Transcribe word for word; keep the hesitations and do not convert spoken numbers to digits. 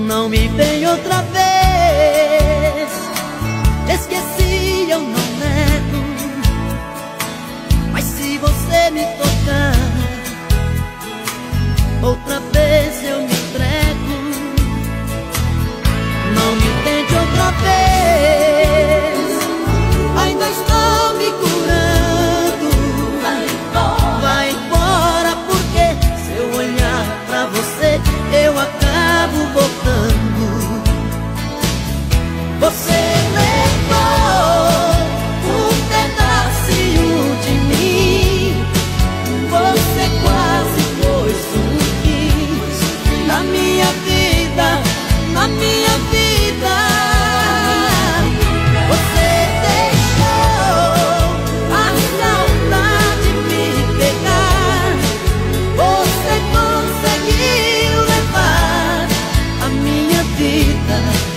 Não me vem outra vez. Esqueci, eu não nego, mas se você me tocar outra vez eu me entrego. Não me tente outra vez, ainda estou me curando. Vai embora, porque se eu olhar pra você eu acabo voltando. Você levou um pedacinho de mim, você quase foi sumir na minha vida, na minha vida. Você deixou a saudade me pegar, você conseguiu levar a minha vida.